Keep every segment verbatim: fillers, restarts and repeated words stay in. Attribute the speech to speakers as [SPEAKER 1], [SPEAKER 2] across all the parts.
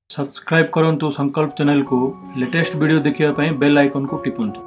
[SPEAKER 1] Subscribe करंतु संकल्प channel को लेटेस्ट वीडियो देखिया पई बेल आइकन को टिपंतु।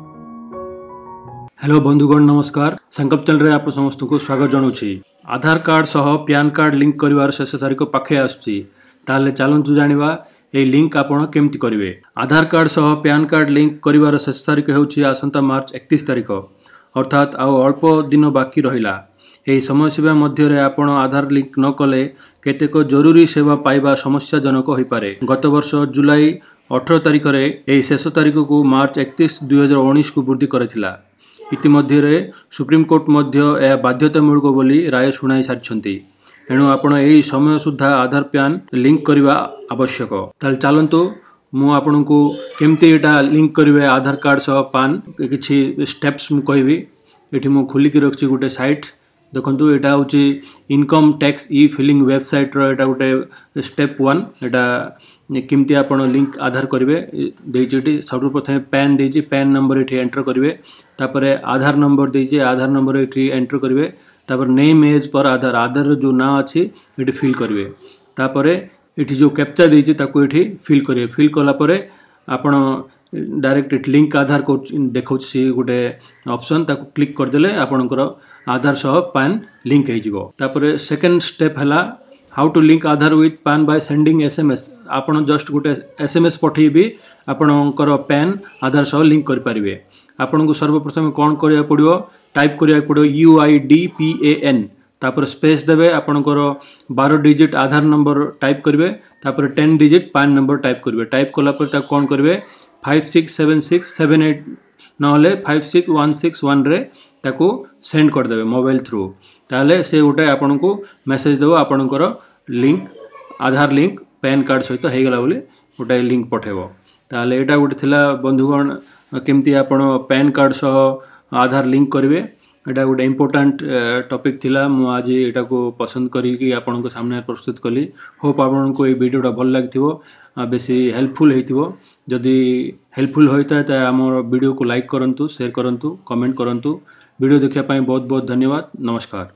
[SPEAKER 1] हेलो बंधुगण नमस्कार, संकल्प चैनल रे आप समस्त को स्वागत जणाउछि। आधार कार्ड सह पैन कार्ड लिंक करिवार शेष तारीख पाखे आसुछि, ताले चलंतु जानिबा ए लिंक आपण केमति करिवे। आधार कार्ड सह पैन कार्ड लिंक करिवार शेष तारीख हेउछि आसंता मार्च एकतीस तारीख, अर्थात आउ अल्प दिन बाकी रहिला। यही समय सीमा मध्य आपण आधार लिंक न कले केतेक जरूरी सेवा पाइबा समस्याजनक हो पारे। गत वर्ष जुलाई अठारह तारीख रे यही शेष तारीख को मार्च एकतीस दुई हजार उन्नीस को वृद्धि करथिला। इतिमध्य सुप्रीम कोर्ट मध्य यह बाध्यतामूलक बोली राय शुणाई सारिछंती। एणु आपण यही समय सुधा आधार पैन लिंक करने आवश्यक। ताल चलतु मु आपन को केमती एटा लिंक करिवे आधार कार्ड सह पैन किछि स्टेप्स मु कहबी। एठी मु खोलिक रखछि गोटे साइट देखंतु, एटा होछि income tax e filing website रो एटा गोटे स्टेप वन। एटा केमती आपण लिंक आधार करिवे देइछि। सर्वप्रथम पैन देइछि, पैन नंबर एठी एंटर करिवे। तापरे आधार नंबर देइछि, आधार नंबर एठी एंटर करिवे। तापर नेम एज पर आधार, आधार जो ना अछि एठी फिल करिवे। तापरे एठी जो कैप्चा देइछि ताको एठी फिल करिवे। फिल कला परे आपण डायरेक्ट लिंक आधार को देखौछि गोटे ऑप्शन, ताको क्लिक कर देले आपनकर आधार सह पैन लिंक हो जिवो। तापरे सेकंड स्टेप हला how to link Aadhaar with PAN by sending SMS. आपण जस्ट गोटे एसएमएस पठेई भी आपनकर पैन आधार सह लिंक कर पारिबे। आपन को सर्वप्रथम कोन करिया पड़ियो, टाइप करिया पड़ियो U I D P A N, तापर स्पेस देबे। आपनकर बारह डिजिट आधार नंबर टाइप करिवे, तापर दस डिजिट पैन नंबर टाइप करिवे। टाइप कला पर ता कोन करिवे five six seven six seven eight नहले five six one six one रे ताको सेंड कर देबे मोबाइल थ्रू। ताले से गोटे आपन को मेसेज देबो आपनकर link Aadhaar link PAN card सहित हो गला बोली गोटे लिंक पठेबो। ताले एटा गोटे थिला बंधुगण केमती आपण पैन कार्ड सह आधार लिंक करिवे। एटा गोटे इम्पोर्टेंट टॉपिक थिला। मु आज एटा को पसंद करी कि आपन को सामने प्रस्तुत कली। होप आपन को ए वीडियोटा भल लागथिवो, बेसी हेल्पफुल हेतिवो। जदि हेल्पफुल होइता त हमर वीडियो को लाइक करंतु, शेयर करंतु, कमेंट करंतु। वीडियो देखिया पाई बहुत बहुत धन्यवाद। नमस्कार।